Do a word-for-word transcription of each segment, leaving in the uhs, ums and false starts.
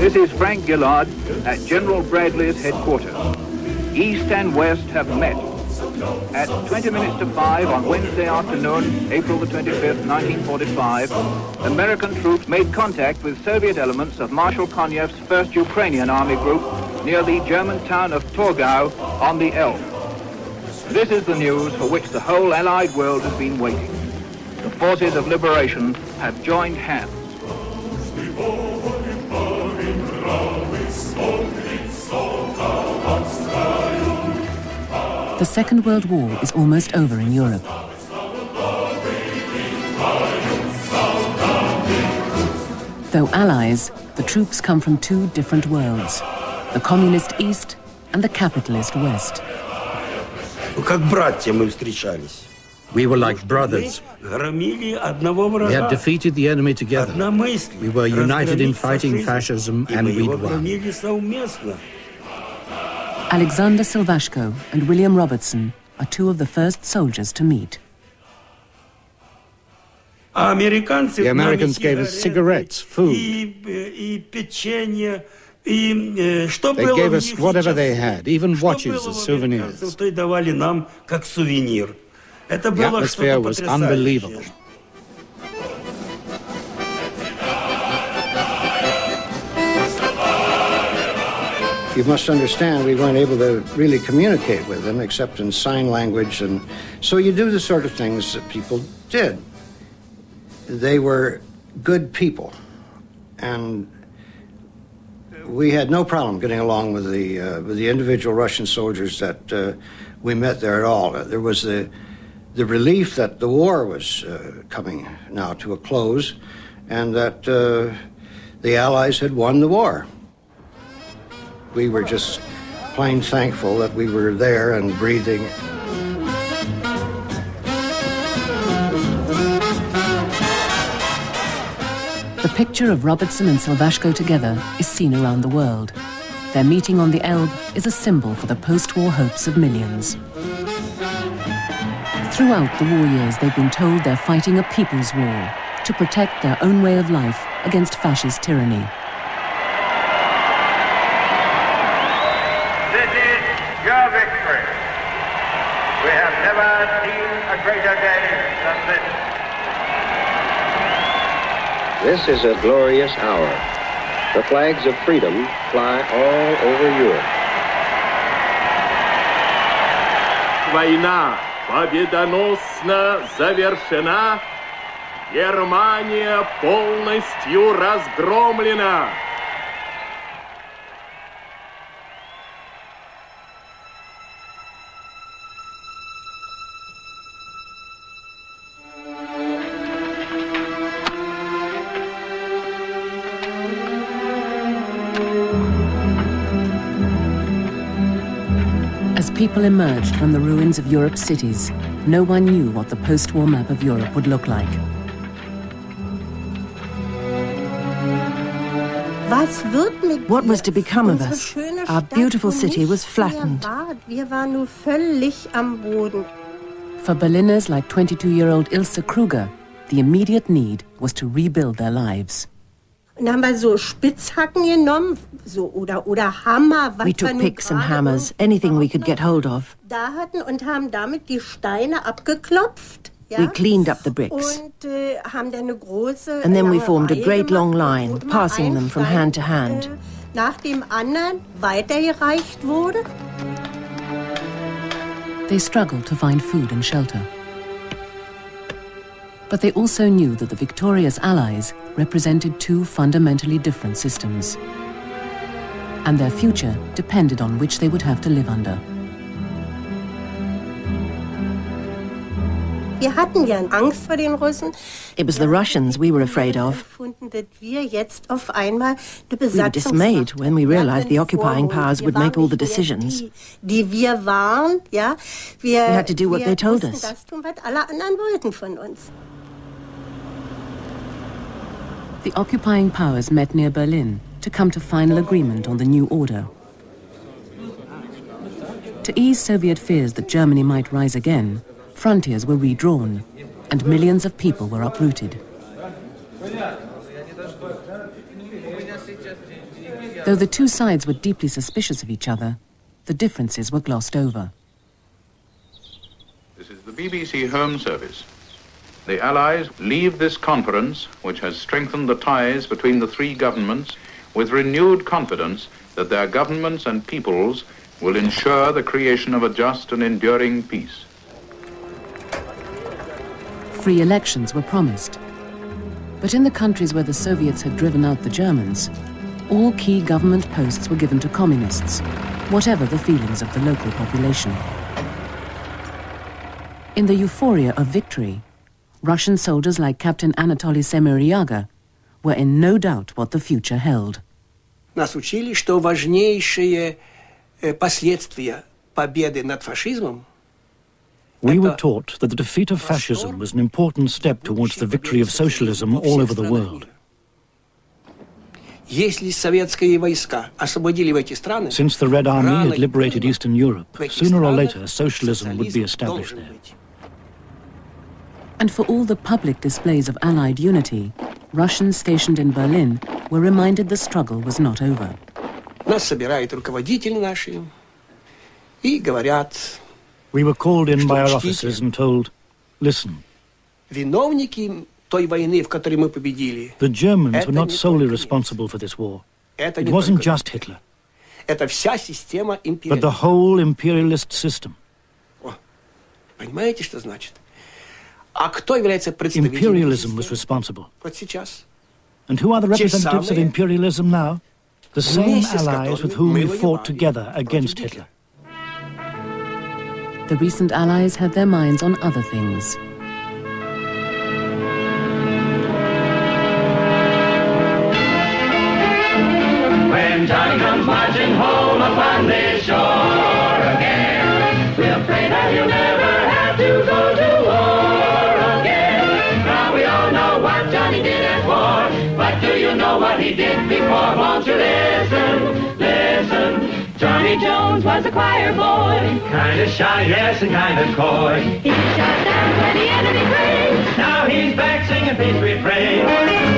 This is Frank Gillard at General Bradley's headquarters. East and West have met. At twenty minutes to five on Wednesday afternoon, April the twenty-fifth, nineteen forty-five, American troops made contact with Soviet elements of Marshal Konyev's first Ukrainian Army group near the German town of Torgau on the Elbe. This is the news for which the whole Allied world has been waiting. The forces of liberation have joined hands. The Second World War is almost over in Europe. Though allies, the troops come from two different worlds, the communist East and the capitalist West. We were like brothers. We had defeated the enemy together. We were united in fighting fascism, and we'd won. Alexander Silvashko and William Robertson are two of the first soldiers to meet. The Americans gave us cigarettes, food. They gave us whatever they had, even watches as souvenirs. The atmosphere was unbelievable. You must understand, we weren't able to really communicate with them except in sign language, and so you do the sort of things that people did. They were good people, and we had no problem getting along with the uh, with the individual Russian soldiers that uh, we met there at all. There was the the relief that the war was uh, coming now to a close, and that uh, the Allies had won the war. We were just plain thankful that we were there and breathing. The picture of Robertson and Silvashko together is seen around the world. Their meeting on the Elbe is a symbol for the post-war hopes of millions. Throughout the war years, they've been told they're fighting a people's war to protect their own way of life against fascist tyranny. Your victory. We have never seen a greater day than this. This is a glorious hour. The flags of freedom fly all over Europe. Война победоносно завершена. Германия полностью разгромлена. As people emerged from the ruins of Europe's cities, no one knew what the post-war map of Europe would look like. What was to become of us? Our beautiful city was flattened. For Berliners like twenty-two-year-old Ilse Kruger, the immediate need was to rebuild their lives. We took picks and hammers, anything we could get hold of. We cleaned up the bricks. And then we formed a great long line, passing them from hand to hand. They struggled to find food and shelter. But they also knew that the victorious Allies represented two fundamentally different systems. And their future depended on which they would have to live under. It was the Russians we were afraid of. We were dismayed when we realized the occupying powers would make all the decisions. We had to do what they told us. The occupying powers met near Berlin to come to final agreement on the new order. To ease Soviet fears that Germany might rise again, frontiers were redrawn, and millions of people were uprooted. Though the two sides were deeply suspicious of each other, the differences were glossed over. This is the B B C Home Service. The Allies leave this conference, which has strengthened the ties between the three governments, with renewed confidence that their governments and peoples will ensure the creation of a just and enduring peace. Free elections were promised. But in the countries where the Soviets had driven out the Germans, all key government posts were given to communists, whatever the feelings of the local population. In the euphoria of victory, Russian soldiers like Captain Anatoly Semiryaga were in no doubt what the future held. Нас учили, что важнейшие последствия победы над фашизмом. We were taught that the defeat of fascism was an important step towards the victory of socialism all over the world. Если советские войска освободили в эти страны, Since the Red Army had liberated Eastern Europe, sooner or later socialism would be established there. And for all the public displays of Allied unity, Russians stationed in Berlin were reminded the struggle was not over. Нас собирают руководители наши и говорят. We were called in by our officers and told, listen. Виновники той войны, в которой мы победили. The Germans were not solely responsible for this war. It wasn't just Hitler. Это вся система империализма. But the whole imperialist system. Понимаете, что значит? А кто является представителем? Imperialism was responsible. Вот сейчас. And who are the representatives of imperialism now? The same allies with whom we fought together against Hitler. The recent allies had their minds on other things. When Johnny comes marching home upon this shore again, we'll pray that he'll never have to go to war again. Now we all know what Johnny did at war, but do you know what he did before? Won't you listen, listen? Johnny Jones was a choir boy, kind of shy, yes, and kind of coy. He shot down where the enemy prayed. Now he's back singing peace refrain.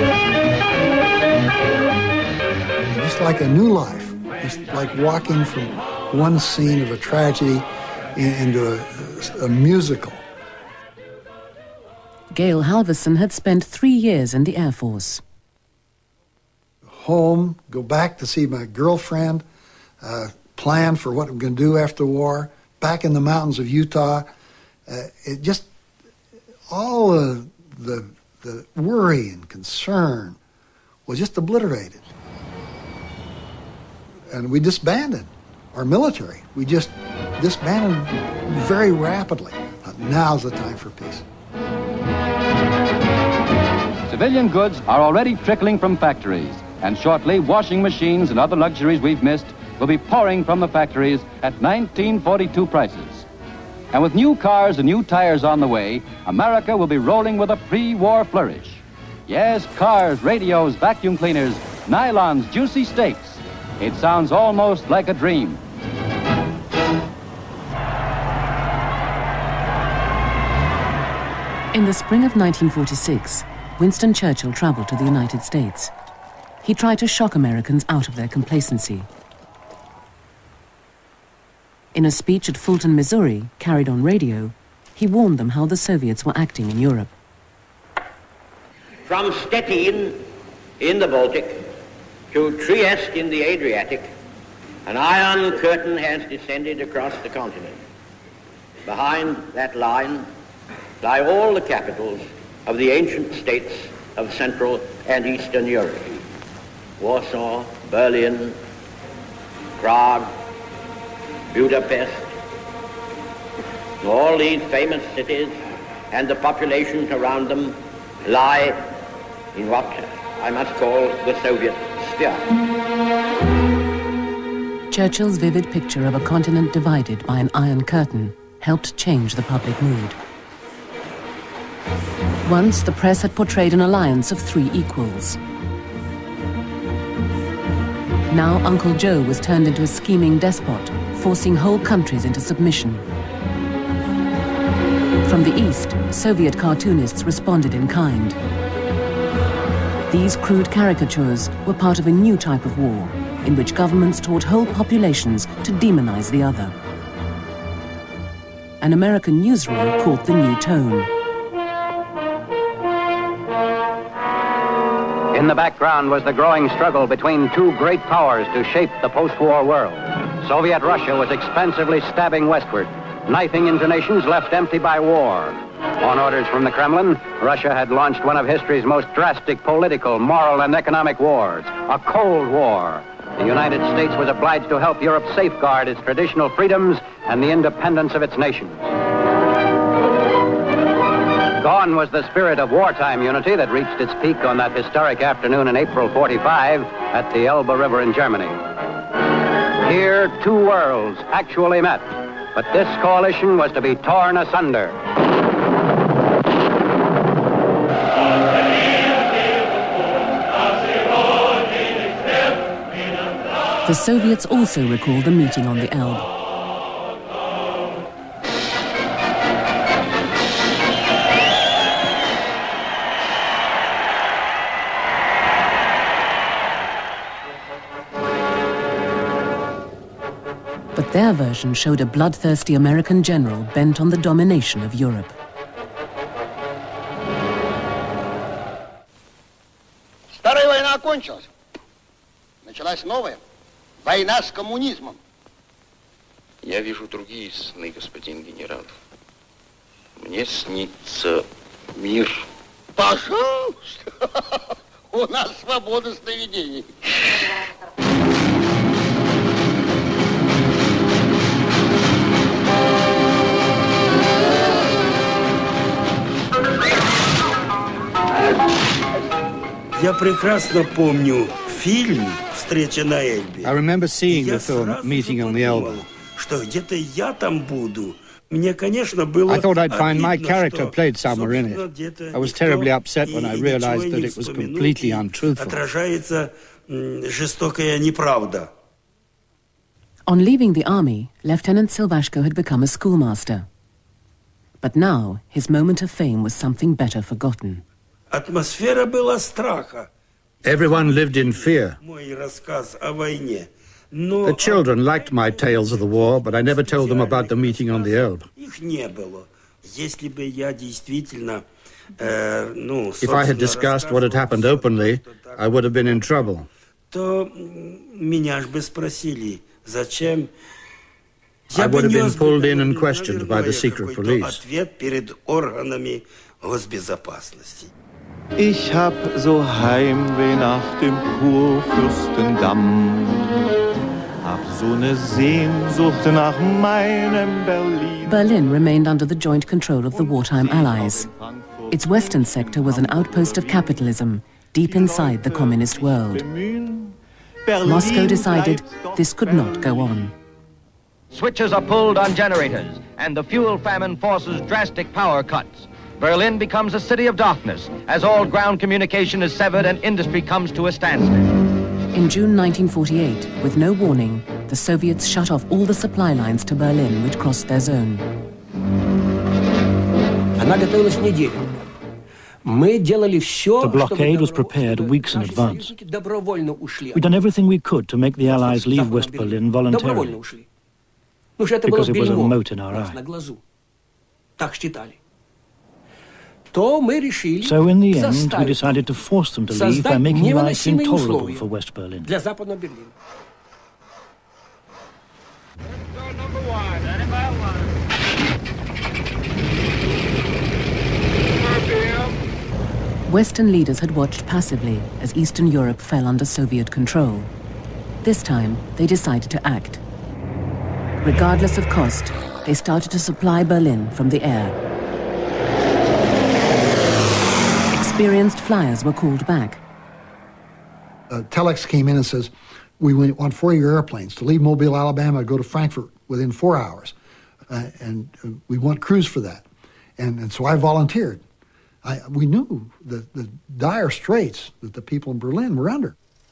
It's like a new life. It's like walking from one scene of a tragedy into a, a musical. Gail Halverson had spent three years in the Air Force. Home, go back to see my girlfriend, uh, plan for what we're going to do after the war, back in the mountains of Utah. Uh, it just, all the, the, the worry and concern was just obliterated. And we disbanded our military. We just disbanded very rapidly. Now's the time for peace. Civilian goods are already trickling from factories, and shortly washing machines and other luxuries we've missed will be pouring from the factories at nineteen forty-two prices. And with new cars and new tires on the way, America will be rolling with a pre-war flourish. Yes, cars, radios, vacuum cleaners, nylons, juicy steaks. It sounds almost like a dream. In the spring of nineteen forty-six, Winston Churchill traveled to the United States. He tried to shock Americans out of their complacency. In a speech at Fulton, Missouri, carried on radio, he warned them how the Soviets were acting in Europe. From Stettin in the Baltic to Trieste in the Adriatic, an iron curtain has descended across the continent. Behind that line lie all the capitals of the ancient states of Central and Eastern Europe. Warsaw, Berlin, Prague, Budapest. All these famous cities and the populations around them lie in what I must call the Soviet sphere. Churchill's vivid picture of a continent divided by an iron curtain helped change the public mood. Once, the press had portrayed an alliance of three equals. Now, Uncle Joe was turned into a scheming despot, forcing whole countries into submission. From the east, Soviet cartoonists responded in kind. These crude caricatures were part of a new type of war, in which governments taught whole populations to demonize the other. An American newsreel caught the new tone. In the background was the growing struggle between two great powers to shape the post-war world. Soviet Russia was expansively stabbing westward, knifing into nations left empty by war. On orders from the Kremlin, Russia had launched one of history's most drastic political, moral, and economic wars, a Cold War. The United States was obliged to help Europe safeguard its traditional freedoms and the independence of its nations. Gone was the spirit of wartime unity that reached its peak on that historic afternoon in April forty-five at the Elbe River in Germany. Here, two worlds actually met, but this coalition was to be torn asunder. The Soviets also recalled the meeting on the Elbe. But their version showed a bloodthirsty American general bent on the domination of Europe. Старая война окончилась. Началась новая. Война с коммунизмом. Я вижу другие сны, господин генерал. Мне снится мир. Пожалуйста. У нас свобода сновидений. Я прекрасно помню фильм «Встреча на Эльбе». I remember seeing the film Meeting on the Elbe. Что где-то я там буду. Мне, конечно, было I thought I'd find my обидно, character что, played somewhere in it. I was terribly upset when I realized that it was completely untruthful. Отражается жестокая неправда. On leaving the army, Lieutenant Silvashko had become a schoolmaster. But now, his moment of fame was something better forgotten. Атмосфера была страха. Everyone lived in fear. Мой рассказ о войне. The children liked my tales of the war, but I never told them about the meeting on the Elbe. Их не было. Если бы я действительно, э, ну, If I had discussed what had happened openly, I would have been in trouble. То меня ж бы спросили, зачем? I would have been pulled in and questioned by the secret police. Ответ перед органами госбезопасности. Ich hab so Heimweh nach dem Kurfürstendamm. Hab so ne Sehnsucht nach meinem Berlin. Berlin remained under the joint control of the wartime Allies. Its western sector was an outpost of capitalism, deep inside the communist world. Moscow decided this could not go on. Switches are pulled on generators, and the fuel famine forces drastic power cuts. Berlin becomes a city of darkness as all ground communication is severed and industry comes to a standstill. In June nineteen forty-eight, with no warning, the Soviets shut off all the supply lines to Berlin which crossed their zone. The blockade was prepared weeks in advance. We'd done everything we could to make the Allies leave West Berlin voluntarily, because it was a mote in our eye. So in the end, we decided to force them to leave by making life intolerable for West Berlin. Western leaders had watched passively as Eastern Europe fell under Soviet control. This time, they decided to act. Regardless of cost, they started to supply Berlin from the air. Experienced flyers were called back. Uh, Telex came in and says, we want four of your airplanes to leave Mobile, Alabama, go to Frankfurt within four hours. Uh, and uh, we want crews for that. And, and so I volunteered. I, we knew the, the dire straits that the people in Berlin were under.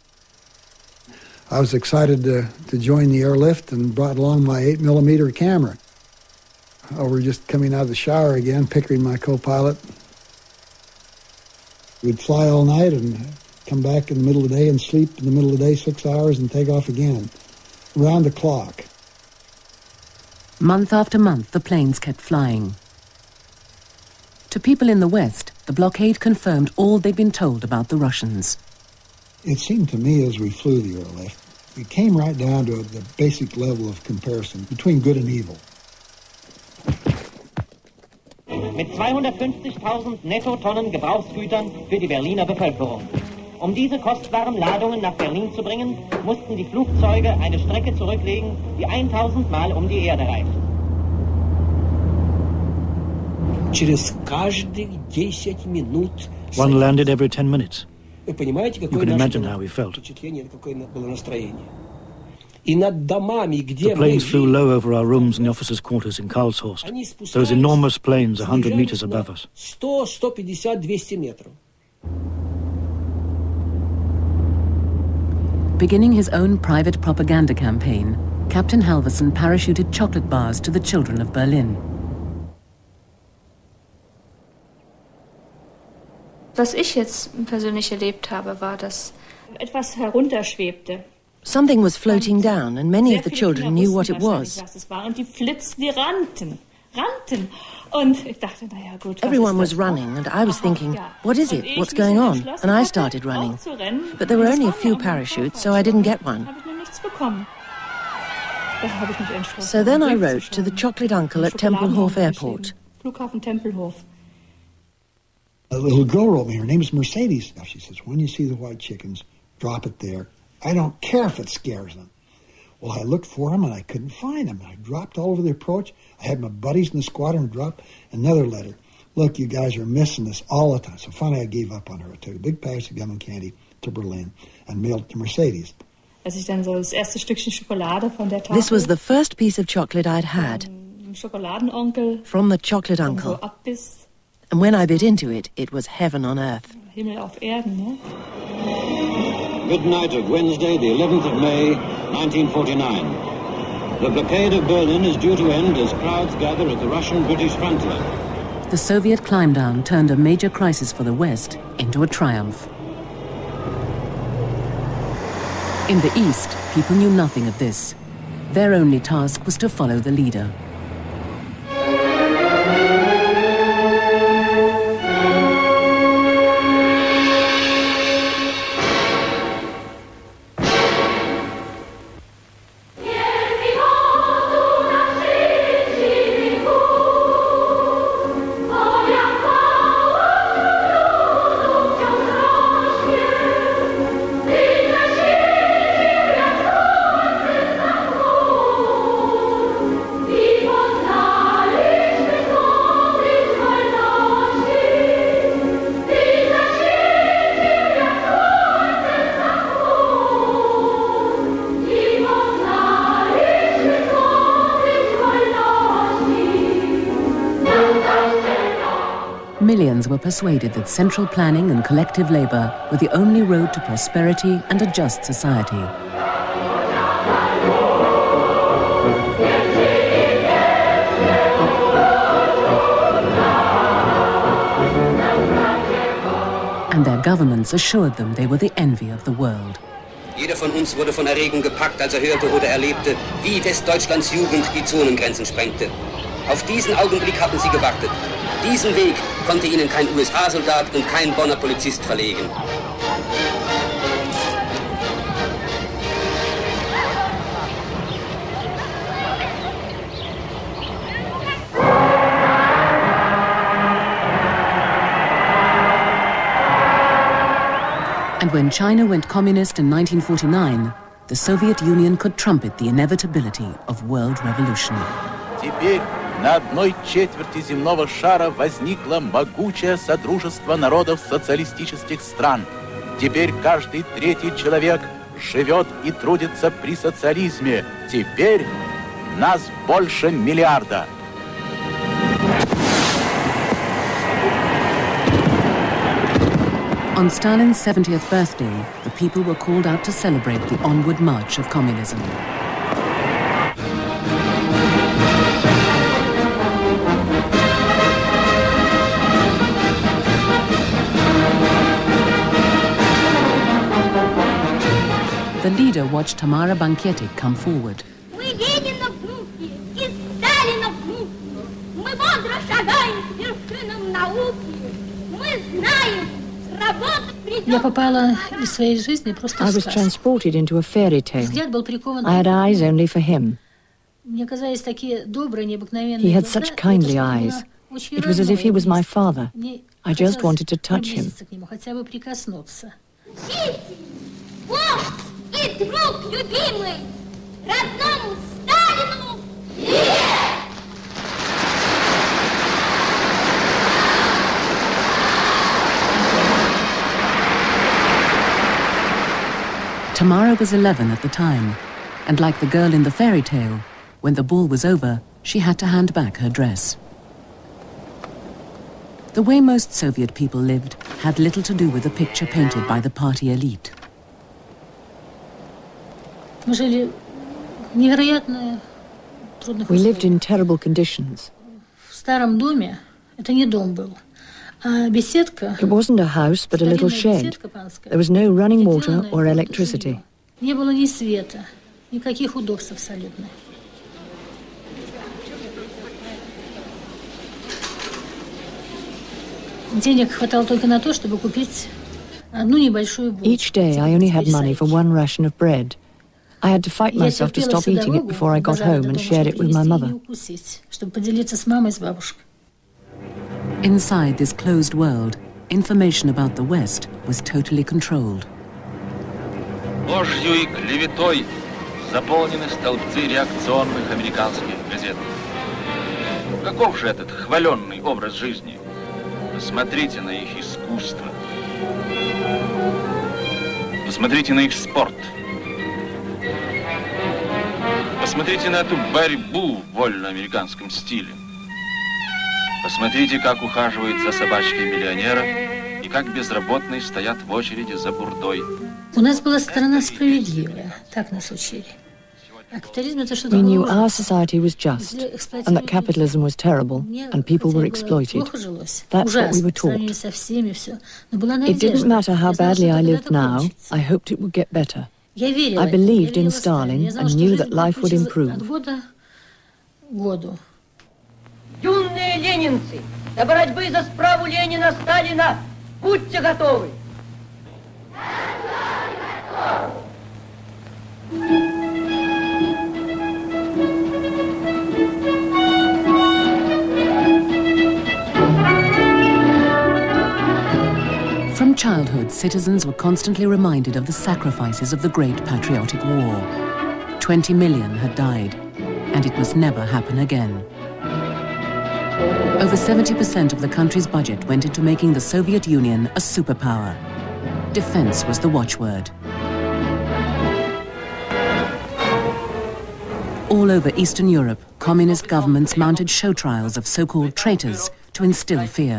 I was excited to, to join the airlift and brought along my eight millimeter camera. Oh, we're just coming out of the shower again, Pickering, my co-pilot. We'd fly all night and come back in the middle of the day and sleep in the middle of the day six hours and take off again, round the clock. Month after month, the planes kept flying. To people in the West, the blockade confirmed all they'd been told about the Russians. It seemed to me as we flew the airlift, we came right down to the basic level of comparison between good and evil. Mit zweihundertfünfzigtausend Nettotonnen Gebrauchsgütern für die Berliner Bevölkerung. Um diese kostbaren Ladungen nach Berlin zu bringen, mussten die Flugzeuge eine Strecke zurücklegen, die tausend Mal um die Erde reicht. One landed every ten minutes. You can imagine how we felt. The planes flew low over our rooms in the officers' quarters in Karlshorst. Those enormous planes a hundred meters above us. Beginning his own private propaganda campaign, Captain Halverson parachuted chocolate bars to the children of Berlin. Was ich jetzt persönlich erlebt habe, war, dass etwas herunterschwebte. Something was floating down, and many of the children knew what it was. Und die flitzten, die rannten, rannten. Und ich dachte, na ja, gut, Everyone was running, and I was thinking, what is it? What's going on? And I started running. But there were only a few parachutes, so I didn't get one. So then I wrote to the chocolate uncle at Tempelhof Airport. Flughafen Tempelhof. A little girl wrote me, her name is Mercedes. She says, when you see the white chickens, drop it there. I don't care if it scares them. Well, I looked for them and I couldn't find them. I dropped all over the approach. I had my buddies in the squadron drop another letter. Look, you guys are missing this all the time. So finally I gave up on her. I took a big package of gum and candy to Berlin and mailed it to Mercedes. Als ich dann so das erste Stückchen Schokolade von der Tafel. This was the first piece of chocolate I'd had. Schokoladenonkel. From the chocolate uncle. So abbiss. And when I bit into it, it was heaven on earth. Himmel auf Erden, ne? Midnight of Wednesday, the eleventh of May, nineteen forty-nine. The blockade of Berlin is due to end as crowds gather at the Russian-British frontier. The Soviet climb-down turned a major crisis for the West into a triumph. In the East, people knew nothing of this. Their only task was to follow the leader. Millions were persuaded that central planning and collective labor were the only road to prosperity and a just society. And their governments assured them they were the envy of the world. Jeder von uns wurde von Erregung gepackt, als er hörte oder erlebte, wie Westdeutschlands Jugend die Zonengrenzen sprengte. Auf diesen Augenblick hatten sie gewartet. Diesen Weg konnte ihnen kein U S A-Soldat und kein Bonner Polizist verlegen. And when China went communist in nineteen forty-nine, the Soviet Union could trumpet the inevitability of world revolution. Теперь на одной четверти земного шара возникло могучее содружество народов социалистических стран. Теперь каждый третий человек живет и трудится при социализме. Теперь нас больше миллиарда. On Stalin's seventieth birthday, the people were called out to celebrate the onward march of communism. The leader watched Tamara Banketik come forward. I was transported into a fairy tale. I had eyes only for him. He had such kindly eyes. It was as if he was my father. I just wanted to touch him. Tamara was eleven at the time, and like the girl in the fairy tale, when the ball was over, she had to hand back her dress. The way most Soviet people lived had little to do with the picture painted by the party elite. We lived in terrible conditions. It wasn't a house, but a little shed. There was no running water or electricity. Each day I only had money for one ration of bread. I had to fight myself to stop eating it before I got home and shared it with my mother. Inside this closed world, information about the West was totally controlled. Ложью и клеветой заполнены столбцы реакционных американских газет. Каков же этот хваленный образ жизни? Посмотрите на их искусство. Посмотрите на их спорт. Посмотрите на эту борьбу в вольноамериканском стиле. Посмотрите, как ухаживают за собачкой миллионера и как безработные стоят в очереди за бурдой. У нас была страна справедливая, так нас учили. We knew our society was just, and that capitalism was terrible, and people were exploited. That's what we were taught. It didn't matter how badly I lived now, I hoped it would get better. I believed in Stalin and knew that life would improve. Юные ленинцы, до борьбы за справу Ленина, Сталина, будьте готовы! From childhood, citizens were constantly reminded of the sacrifices of the Great Patriotic War. Twenty million had died, and it must never happen again. Over seventy percent of the country's budget went into making the Soviet Union a superpower. Defense was the watchword. All over Eastern Europe, communist governments mounted show trials of so-called traitors to instill fear.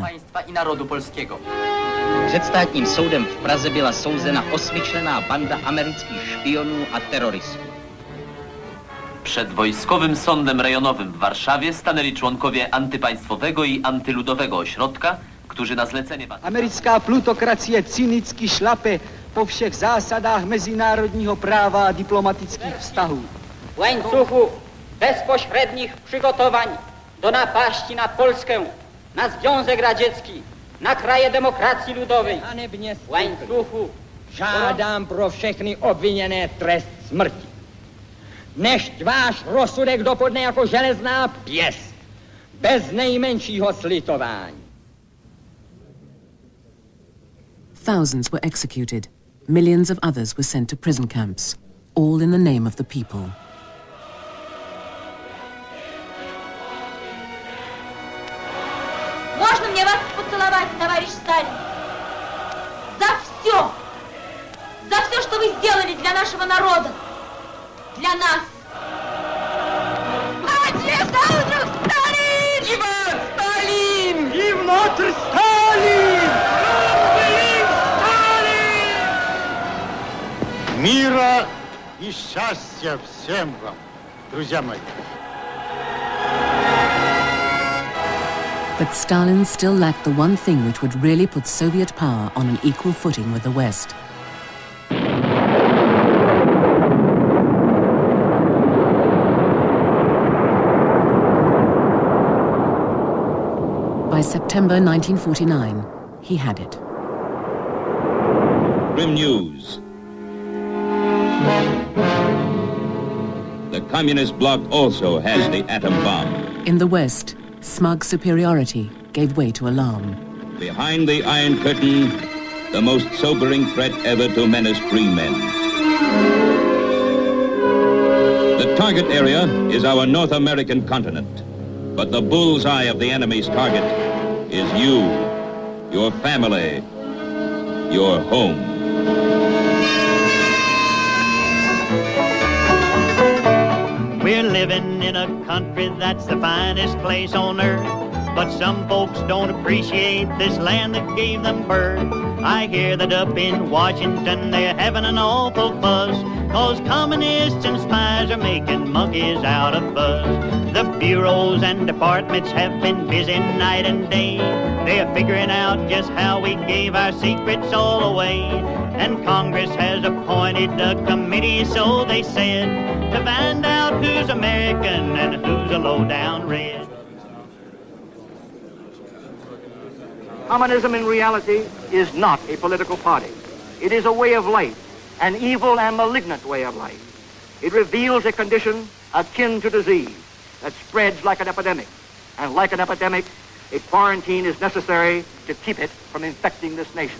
Před státním soudem v Praze byla souzena osmičlenná banda amerických špionů a terorystů. Przed wojskowym sądem rejonowym w Warszawie stanęli członkowie antypaństwowego i antyludowego ośrodka, którzy na zlecenie... Americká plutokracie cynicky šlape po všech zásadách mezinárodního práva a diplomatických vztahů. W łańcuchu bezpośrednich przygotowań do napaści na Polskę, na Związek Radziecki, na kraje demokracji ludowej. W łańcuchu žádám pro všechny obviněné trest smrti. Nešť váš rozsudek dopadne jako železná pěst, bez nejmenšího slitování. Thousands were executed. Millions of others were sent to prison camps, all in the name of the people. Можно мне вас поцеловать, товарищ Сталин? За все! За все, что вы сделали для нашего народа! Для нас! Отец Сталин! Иван Сталин! И внутрь Сталин! Сталин! Мира и счастья всем вам, друзья мои! But Stalin still lacked the one thing which would really put Soviet power on an equal footing with the West. By September nineteen forty-nine, he had it. Grim news. The communist bloc also has the atom bomb. In the West, smug superiority gave way to alarm. Behind the Iron Curtain, the most sobering threat ever to menace free men. The target area is our North American continent, but the bullseye of the enemy's target is you, your family, your home. We're living in a country that's the finest place on earth, but some folks don't appreciate this land that gave them birth. I hear that up in Washington they're having an awful fuss, 'cause communists and spies are making monkeys out of us. The bureaus and departments have been busy night and day. They're figuring out just how we gave our secrets all away. And Congress has appointed a committee, so they said, to find out who's American and who's a low-down red. Communism in reality is not a political party. It is a way of life, an evil and malignant way of life. It reveals a condition akin to disease that spreads like an epidemic. And like an epidemic, a quarantine is necessary to keep it from infecting this nation.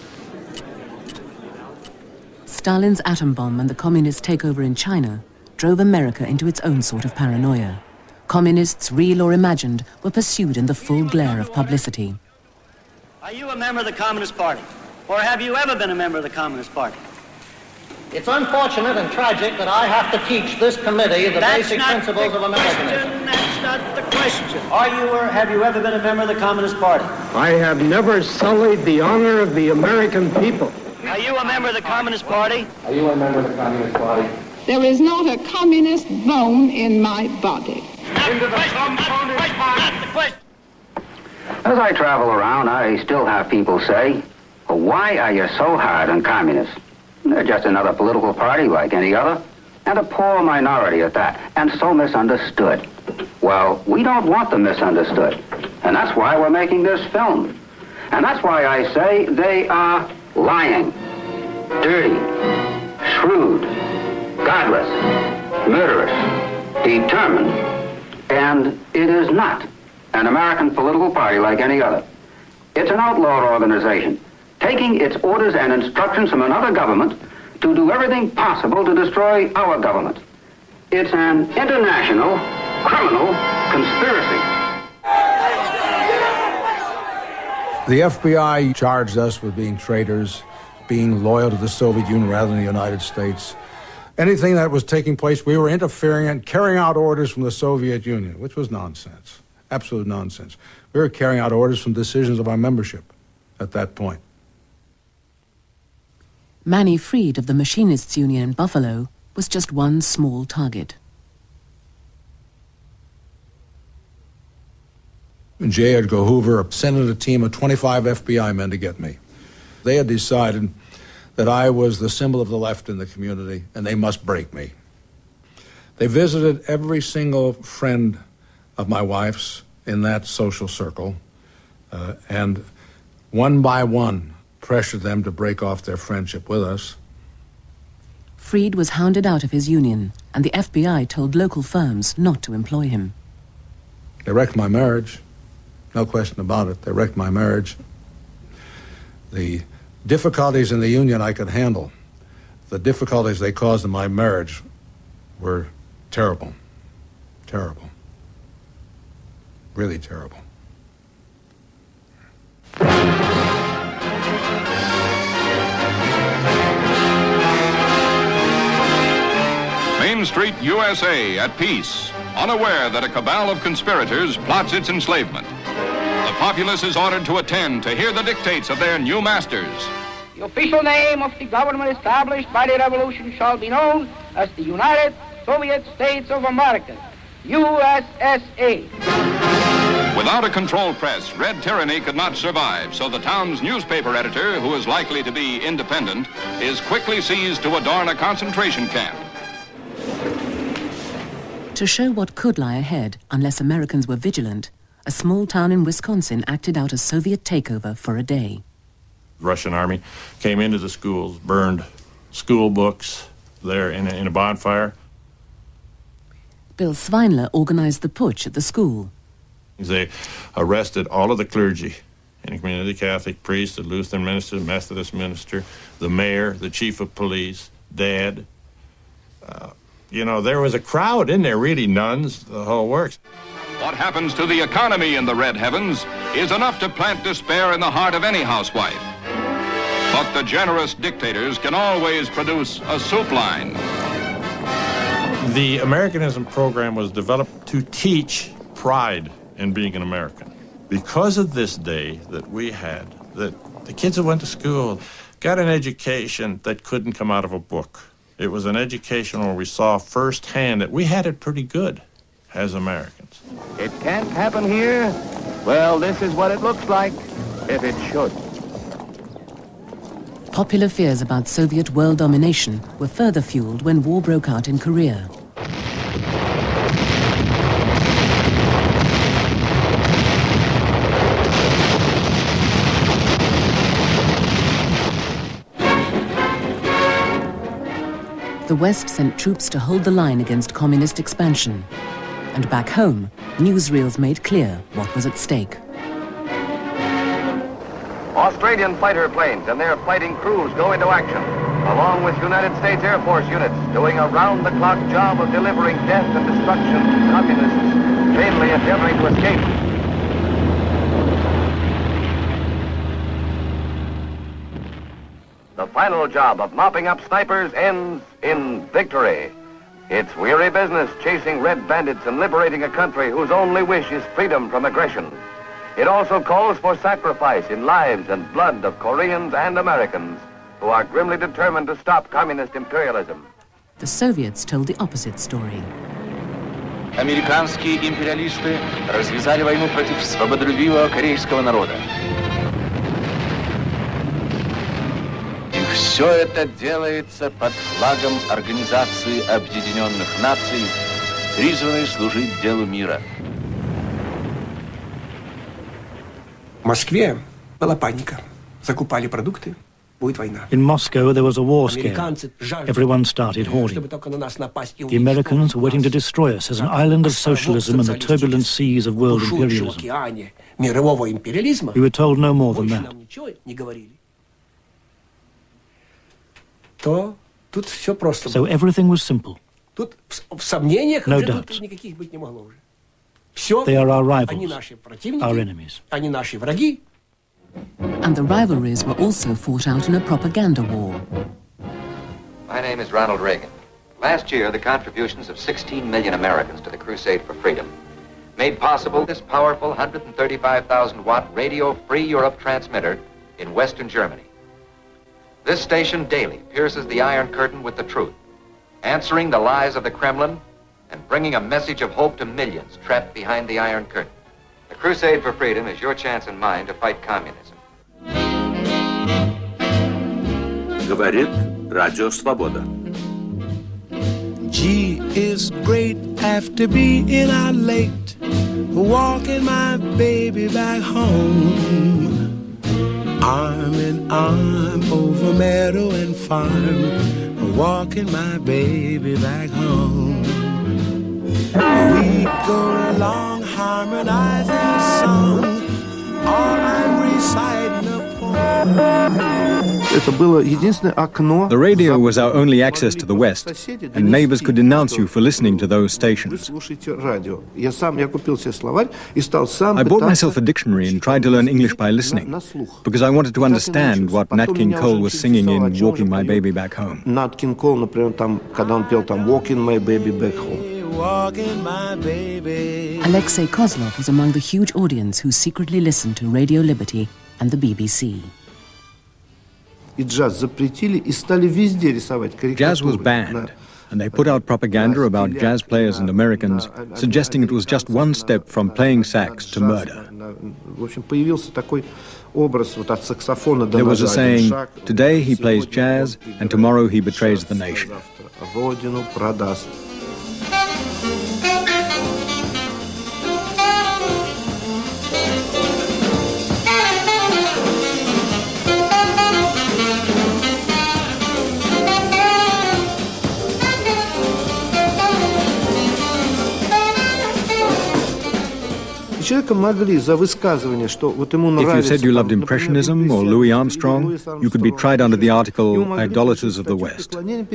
Stalin's atom bomb and the communist takeover in China drove America into its own sort of paranoia. Communists, real or imagined, were pursued in the full glare of publicity. Are you a member of the Communist Party? Or have you ever been a member of the Communist Party? It's unfortunate and tragic that I have to teach this committee the That's basic not principles the of Americanism. question. That's not the question. Are you or have you ever been a member of the Communist Party? I have never sullied the honor of the American people. Are you a member of the Communist Party? Are you a member of the Communist Party? There is not a communist bone in my body. Into the component part. Not the question. As I travel around, I still have people say, well, why are you so hard on communists? They're just another political party like any other, and a poor minority at that, and so misunderstood. Well, we don't want them misunderstood, and that's why we're making this film. And that's why I say they are lying, dirty, shrewd, godless, murderous, determined, and it is not an American political party like any other. It's an outlawed organization, taking its orders and instructions from another government to do everything possible to destroy our government. It's an international criminal conspiracy. The F B I charged us with being traitors, being loyal to the Soviet Union rather than the United States. Anything that was taking place, we were interfering and carrying out orders from the Soviet Union, which was nonsense, absolute nonsense. We were carrying out orders from decisions of our membership at that point. Manny Freed of the Machinists' Union in Buffalo was just one small target. J. Edgar Hoover sent in a team of twenty-five F B I men to get me. They had decided that I was the symbol of the left in the community, and they must break me. They visited every single friend of my wife's in that social circle, uh, and one by one pressured them to break off their friendship with us. Freed was hounded out of his union, and the F B I told local firms not to employ him. They wrecked my marriage. No question about it. They wrecked my marriage. The difficulties in the union I could handle. The difficulties they caused in my marriage were terrible. Terrible. Really terrible. Main Street, U S A, at peace, unaware that a cabal of conspirators plots its enslavement. The populace is ordered to attend to hear the dictates of their new masters. The official name of the government established by the revolution shall be known as the United Soviet States of America, U S S A. Without a control press, red tyranny could not survive, so the town's newspaper editor, who is likely to be independent, is quickly seized to adorn a concentration camp. To show what could lie ahead unless Americans were vigilant, a small town in Wisconsin acted out a Soviet takeover for a day. The Russian army came into the schools, burned school books there in a, in a bonfire. Bill Sveinler organized the putsch at the school. They arrested all of the clergy in the community, Catholic priest, the Lutheran minister, the Methodist minister, the mayor, the chief of police, dad. Uh, you know, there was a crowd in there, really, nuns, the whole works. What happens to the economy in the red heavens is enough to plant despair in the heart of any housewife. But the generous dictators can always produce a soup line. The Americanism program was developed to teach pride in being an American. Because of this day that we had, that the kids that went to school got an education that couldn't come out of a book. It was an education where we saw firsthand that we had it pretty good as Americans. It can't happen here? Well, this is what it looks like if it should. Popular fears about Soviet world domination were further fueled when war broke out in Korea. The West sent troops to hold the line against communist expansion. And back home, newsreels made clear what was at stake. Australian fighter planes and their fighting crews go into action, along with United States Air Force units doing a round-the-clock job of delivering death and destruction to communists, vainly endeavoring to escape. The final job of mopping up snipers ends in victory. It's weary business chasing red bandits and liberating a country whose only wish is freedom from aggression. It also calls for sacrifice in lives and blood of Koreans and Americans who are grimly determined to stop communist imperialism. The Soviets told the opposite story. Американские империалисты развязали войну против свободолюбивого корейского народа. И все это делается под флагом Организации Объединенных Наций, призванной служить делу мира. В Москве была паника. Закупали продукты. Будет война. In Moscow, there was a war scare. Everyone started hoarding. The Americans were waiting to destroy us as an island of socialism in the turbulent seas of world imperialism. We were told no more than that. So everything was simple. No doubts. They are our rivals, our enemies. And the rivalries were also fought out in a propaganda war. My name is Ronald Reagan. Last year, the contributions of sixteen million Americans to the Crusade for Freedom made possible this powerful one hundred thirty-five thousand watt Radio Free Europe transmitter in Western Germany. This station daily pierces the Iron Curtain with the truth, answering the lies of the Kremlin and bringing a message of hope to millions trapped behind the Iron Curtain. The Crusade for Freedom is your chance and mine to fight communism. Говорит Радио Свобода. Gee, it's great after being out late, walking my baby back home. Arm in arm over meadow and farm, walking my baby back home. We go along harmonizing a song, or I'm reciting a poem. The radio was our only access to the West, and neighbors could denounce you for listening to those stations. I bought myself a dictionary and tried to learn English by listening, because I wanted to understand what Nat King Cole was singing in Walking My Baby Back Home. Nat King Cole, например, там, когда он пел там Walking My Baby Back Home. Alexei Kozlov was among the huge audience who secretly listened to Radio Liberty and the B B C. Jazz was banned, and they put out propaganda about jazz players and Americans, suggesting it was just one step from playing sax to murder. There was a saying, today he plays jazz, and tomorrow he betrays the nation. you said you loved Impressionism or Louis Armstrong, you could be tried under the article Idolaters of the West.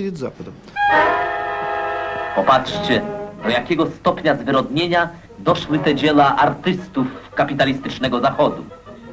Popatrzcie, do jakiego stopnia zwyrodnienia doszły te dzieła artystów kapitalistycznego Zachodu.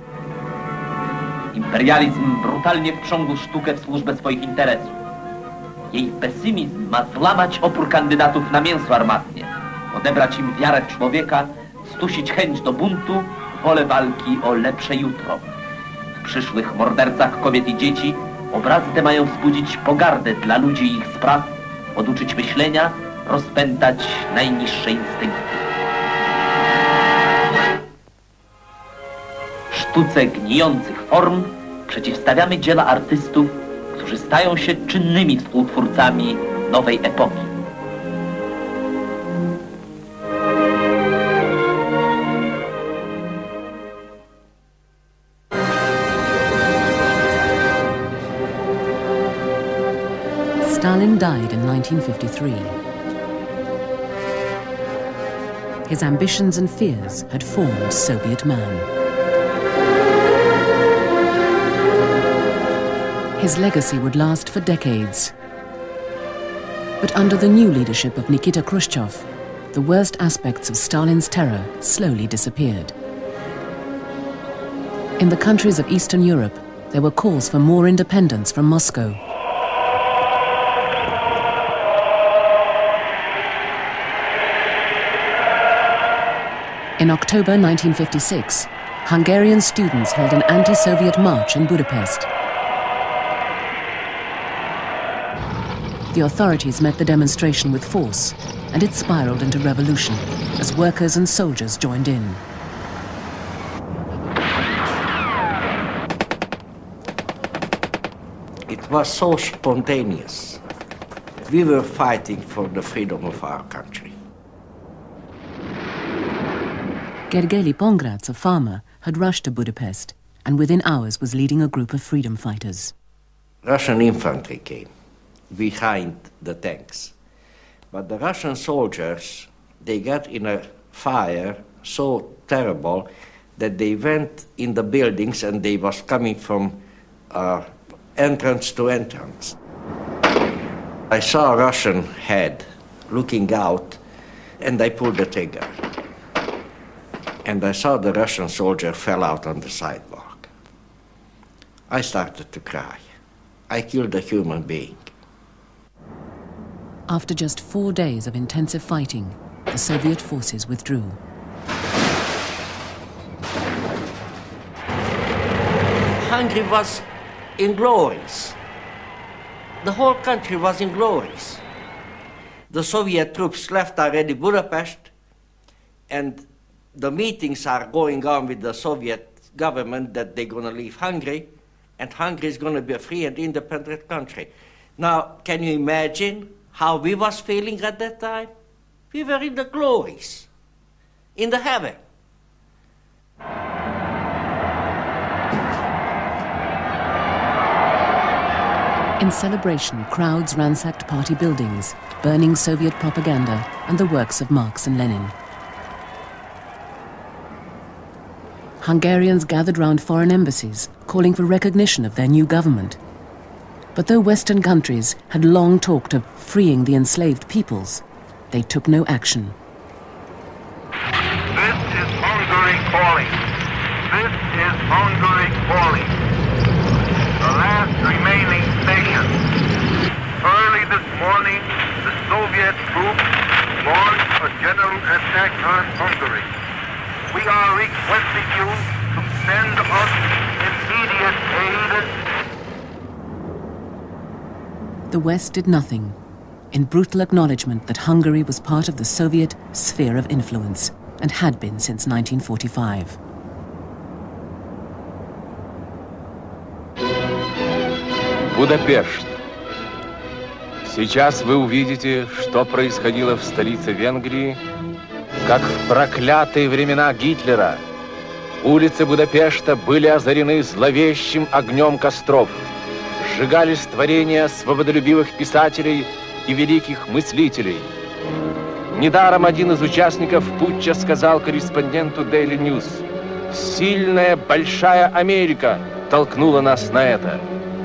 Imperializm brutalnie wprzągł sztukę w służbę swoich interesów. Jej pesymizm ma złamać opór kandydatów na mięso armatnie, odebrać im wiarę w człowieka, stusić chęć do buntu, wolę walki o lepsze jutro. W przyszłych mordercach kobiet i dzieci obrazy te mają wzbudzić pogardę dla ludzi i ich spraw, oduczyć myślenia, rozpętać najniższe instynkty. Sztuce gnijących form przeciwstawiamy dzieła artystów, którzy stają się czynnymi współtwórcami nowej epoki. Stalin died in nineteen fifty-three. His ambitions and fears had formed Soviet man. His legacy would last for decades. But under the new leadership of Nikita Khrushchev, the worst aspects of Stalin's terror slowly disappeared. In the countries of Eastern Europe, there were calls for more independence from Moscow. In October nineteen fifty-six, Hungarian students held an anti-Soviet march in Budapest. The authorities met the demonstration with force, and it spiraled into revolution as workers and soldiers joined in. It was so spontaneous. We were fighting for the freedom of our country. Gergely Pongratz, a farmer, had rushed to Budapest and within hours was leading a group of freedom fighters. Russian infantry came behind the tanks. But the Russian soldiers, they got in a fire so terrible that they went in the buildings and they was coming from uh, entrance to entrance. I saw a Russian head looking out and I pulled the trigger. And I saw the Russian soldier fell out on the sidewalk. I started to cry. I killed a human being. After just four days of intensive fighting, the Soviet forces withdrew. Hungary was in glories. The whole country was in glories. The Soviet troops left already Budapest, and the meetings are going on with the Soviet government that they're going to leave Hungary, and Hungary is going to be a free and independent country. Now, can you imagine how we was feeling at that time? We were in the glories, in the heaven. In celebration, crowds ransacked party buildings, burning Soviet propaganda and the works of Marx and Lenin. Hungarians gathered round foreign embassies, calling for recognition of their new government. But though Western countries had long talked of freeing the enslaved peoples, they took no action. This is Hungary calling. This is Hungary calling. The last remaining station. Early this morning, the Soviet troops launched a general attack on Hungary. We are requesting you to send us immediate aid. The West did nothing, in brutal acknowledgement that Hungary was part of the Soviet sphere of influence and had been since nineteen forty-five. Будапешт. Сейчас вы увидите, что происходило в столице Венгрии, как в проклятые времена Гитлера. Улицы Будапешта были озарены зловещим огнем костров. Сжигались творения свободолюбивых писателей и великих мыслителей. Недаром один из участников путча сказал корреспонденту Daily News: «Сильная, большая Америка толкнула нас на это».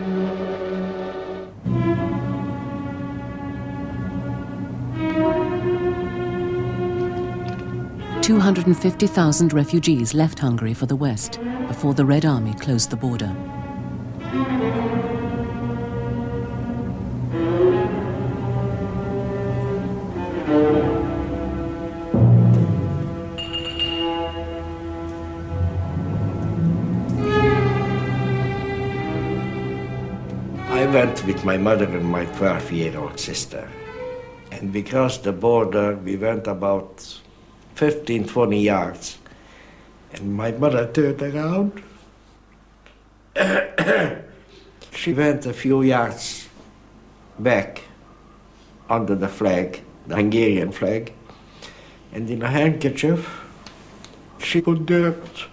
two hundred fifty thousand refugees left Hungary for the West before the Red Army closed the border. I went with my mother and my twelve-year-old sister, and we crossed the border. We went about fifteen, twenty yards, and my mother turned around. She went a few yards back under the flag, the Hungarian flag, and in a handkerchief she put dirt.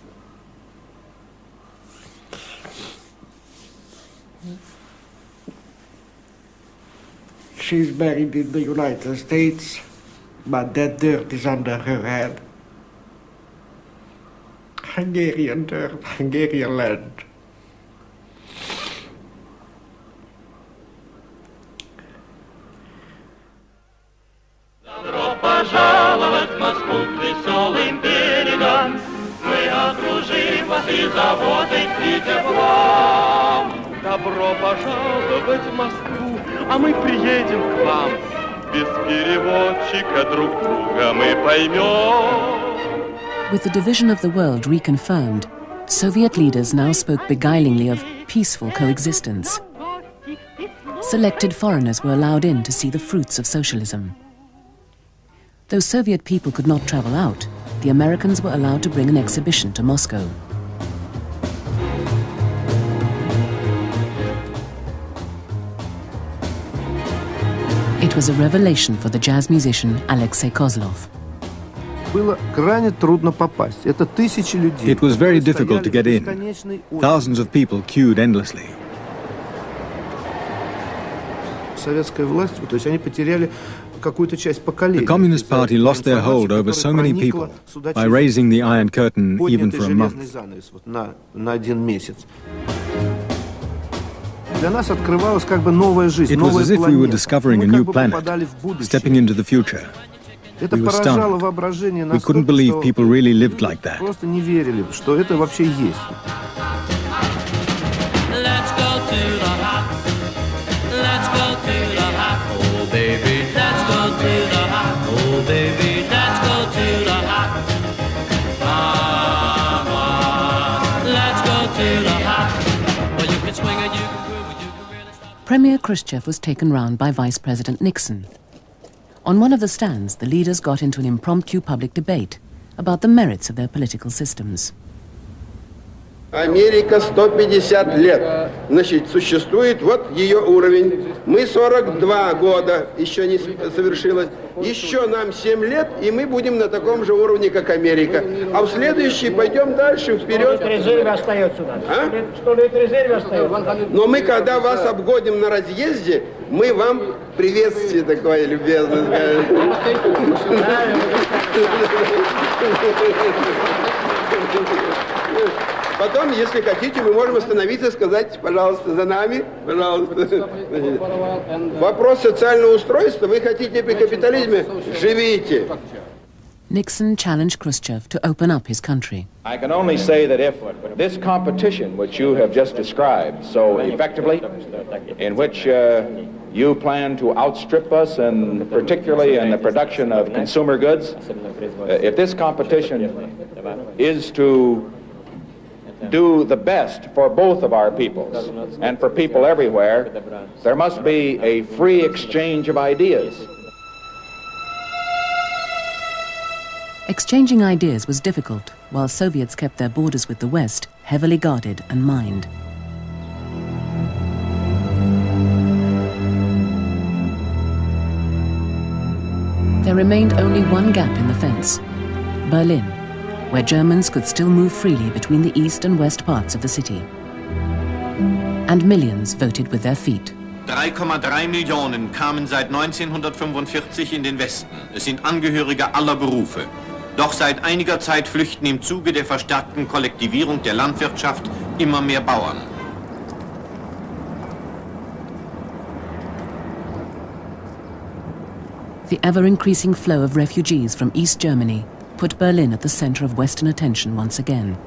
She's married in the United States, but that dirt is under her head. Hungarian dirt, Hungarian land. Добро пожаловать в Москву к веселым берегам. Мы окружим вас и заботой, и теплом. Добро пожаловать в Москву, а мы приедем к вам. Без переводчика друг друга мы поймем. With the division of the world reconfirmed, Soviet leaders now spoke beguilingly of peaceful coexistence. Selected foreigners were allowed in to see the fruits of socialism. Though Soviet people could not travel out, the Americans were allowed to bring an exhibition to Moscow. It was a revelation for the jazz musician Alexei Kozlov. It was very difficult to get in. Thousands of people queued endlessly. The Communist Party lost their hold over so many people by raising the Iron Curtain even for a month. It was as if we were discovering a new planet, stepping into the future. We were stunned. We couldn't believe people really lived like that. Let's go to the hop. Let's go to the hop. Oh baby, let's go to the hop. Oh baby, let's go to the hop. Ah, let's go to the hop. Well, you can swing it, you can groove it, you can really stop. Premier Khrushchev was taken round by Vice President Nixon. On one of the stands, the leaders got into an impromptu public debate about the merits of their political systems. Америка сто пятьдесят лет, значит, существует, вот ее уровень. Мы сорок два года, еще не совершилось. Еще нам семь лет, и мы будем на таком же уровне, как Америка. А в следующий пойдем дальше, вперед. Сто лет резерве остается у нас. А? Сто лет резерве остается. Но мы, когда вас обгоним на разъезде, мы вам приветствие такое любезное скажем. Потом, если хотите, мы можем остановиться и сказать, пожалуйста, за нами, пожалуйста. Вопрос социального устройства. Вы хотите при капитализме? Живите. Nixon challenged Khrushchev to open up his country. I can only say that if this competition, which you have just described so effectively, in which uh, you plan to outstrip us, and particularly in the production of consumer goods, uh, if this competition is to do the best for both of our peoples and for people everywhere, there must be a free exchange of ideas. Exchanging ideas was difficult, while Soviets kept their borders with the West heavily guarded and mined. There remained only one gap in the fence: Berlin, where Germans could still move freely between the east and west parts of the city. And millions voted with their feet. drei Komma drei Millionen kamen seit neunzehnhundertfünfundvierzig in den Westen. Es sind Angehörige aller Berufe. Doch seit einiger Zeit flüchten im Zuge der verstärkten Kollektivierung der Landwirtschaft immer mehr Bauern. The ever-increasing flow of refugees from East Germany put Berlin at the center of Western attention once again.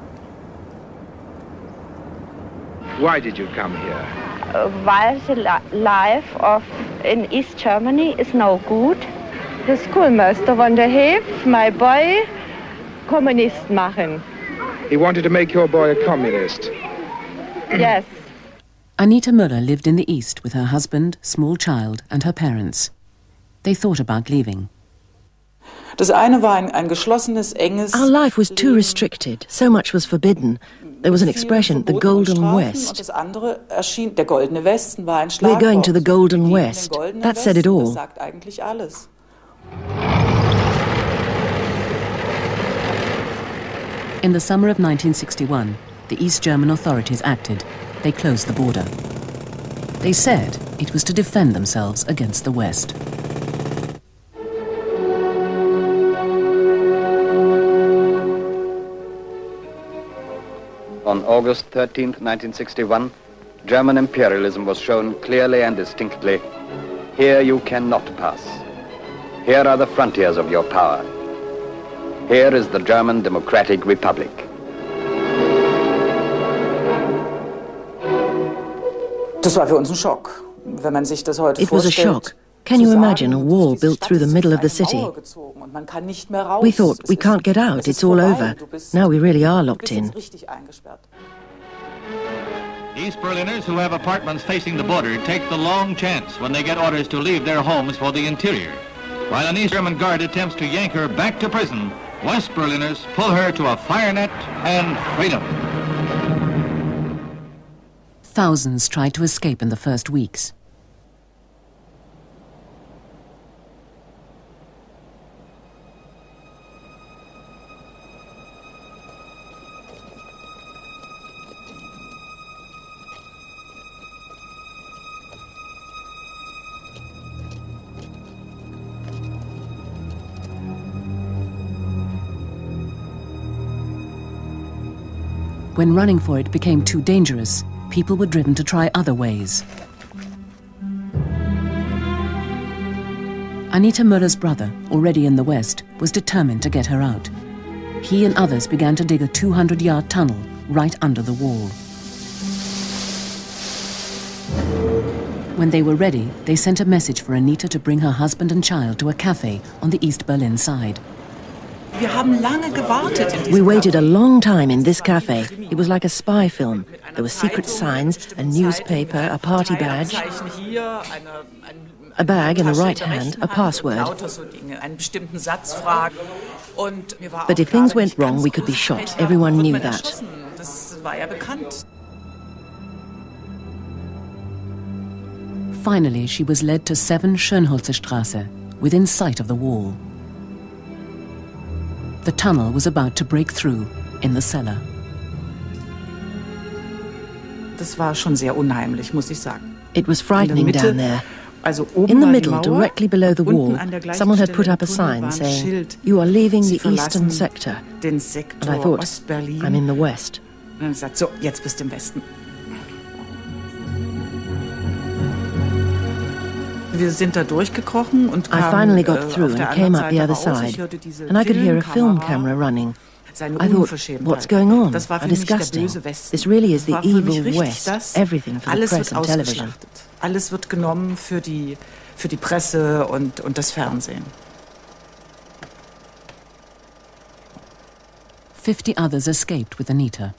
Why did you come here? Uh, while the li life of in East Germany is no good. The schoolmaster want to have my boy communist machen. He wanted to make your boy a communist. Yes. Anita Müller lived in the East with her husband, small child, and her parents. They thought about leaving. Our life was too restricted. So much was forbidden. There was an expression, the Golden West. We're going to the Golden West. That said it all. In the summer of nineteen sixty-one, the East German authorities acted. They closed the border. They said it was to defend themselves against the West. On August thirteenth, nineteen sixty-one, German imperialism was shown clearly and distinctly. Here you cannot pass. Here are the frontiers of your power. Here is the German Democratic Republic. It was a shock. Can you imagine a wall built through the middle of the city? We thought, we can't get out, it's all over. Now we really are locked in. East Berliners who have apartments facing the border take the long chance when they get orders to leave their homes for the interior. While an East German guard attempts to yank her back to prison, West Berliners pull her to a fire net and freedom. Thousands tried to escape in the first weeks. When running for it became too dangerous, people were driven to try other ways. Anita Müller's brother, already in the West, was determined to get her out. He and others began to dig a two hundred yard tunnel right under the wall. When they were ready, they sent a message for Anita to bring her husband and child to a cafe on the East Berlin side. We waited a long time in this cafe. It was like a spy film. There were secret signs, a newspaper, a party badge, a bag in the right hand, a password. But if things went wrong, we could be shot. Everyone knew that. Finally, she was led to seven Schönholzerstraße, within sight of the wall. The tunnel was about to break through in the cellar. It was frightening down there. In the middle, directly below the wall, someone had put up a sign saying, "You are leaving the eastern sector." And I thought, I'm in the west. I finally got through and came up the other side, and I could hear a film camera running. I thought, what's going on? How disgusting. This really is the evil West. Everything for the press and television. Alles wird genommen für die, für die Presse und, und das Fernsehen. Fifty others escaped with Anita.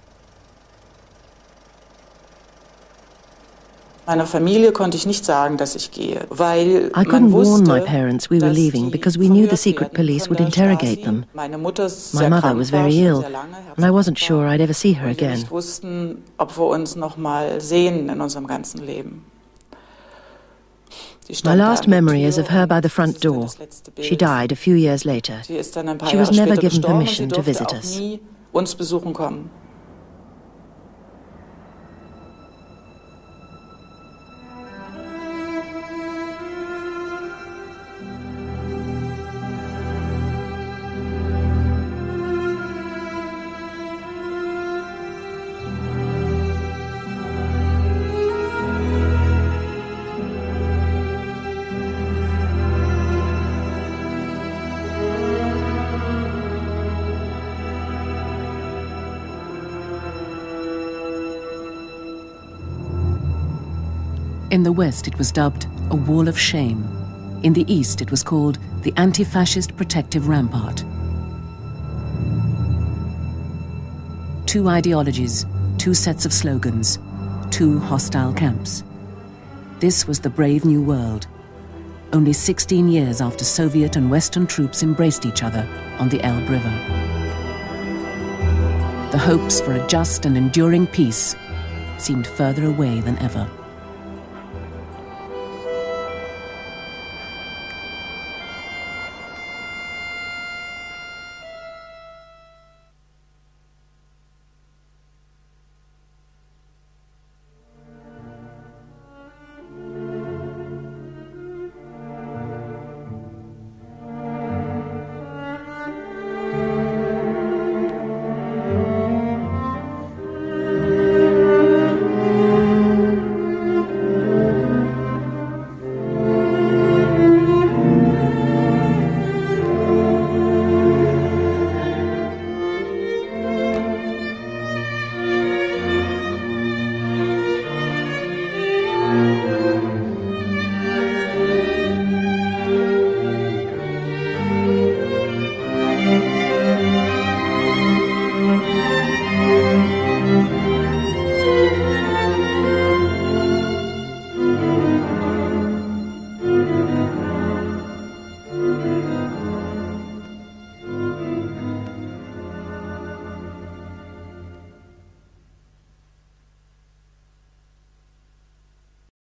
Meiner Familie konnte ich nicht sagen, dass ich gehe, weil I couldn't warn my parents we were leaving because we knew the secret police would interrogate them. My mother was very ill, and I wasn't sure I'd ever see her again. Wir wussten, ob wir uns noch mal sehen in unserem ganzen Leben. My last memory is of her by the front door. She died a few years later. She was never given permission to visit us. In the West, it was dubbed a wall of shame. In the East, it was called the anti-fascist protective rampart. Two ideologies, two sets of slogans, two hostile camps. This was the brave new world, only sixteen years after Soviet and Western troops embraced each other on the Elbe River. The hopes for a just and enduring peace seemed further away than ever.